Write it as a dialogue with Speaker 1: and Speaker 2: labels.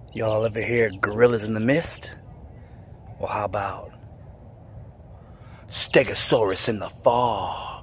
Speaker 1: Y'all ever hear gorillas in the mist? Well, how about Stegasaurus in the fog?